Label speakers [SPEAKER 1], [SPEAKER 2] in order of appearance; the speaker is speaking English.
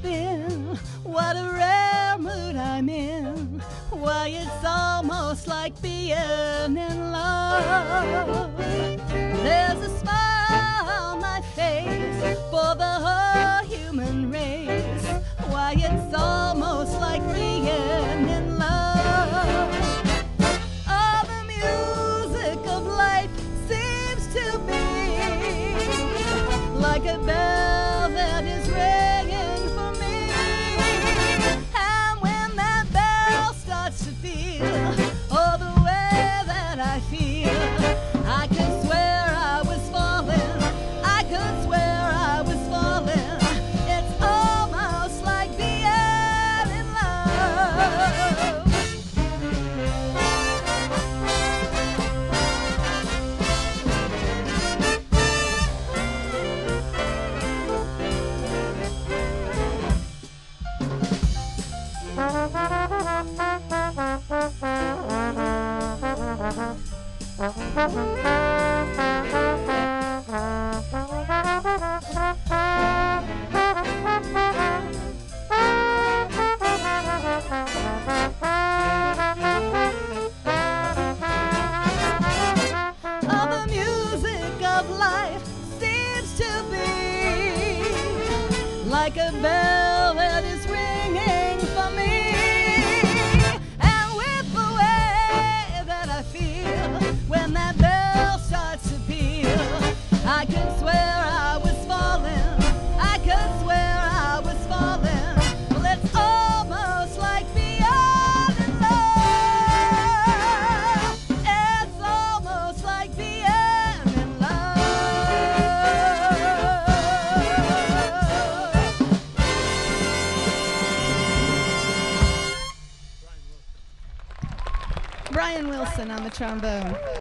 [SPEAKER 1] spin. What a rare mood I'm in. Why, it's almost like being in love. There's a smile on my face for the whole human race. Why, it's almost like being in love. All the music of life seems to be like a bell that is ringing for me. And when that bell starts to feel, oh, the way that I feel, I could swear I was falling. I could swear I was falling. It's almost like being in love. All the music of life seems to be like a bell that is ringing for me. And with the way that I feel when that bell starts to peal, I can swear I was falling. I can swear I was falling. Well, it's almost like being in love. It's almost like being in love. Brian Wilson on the trombone.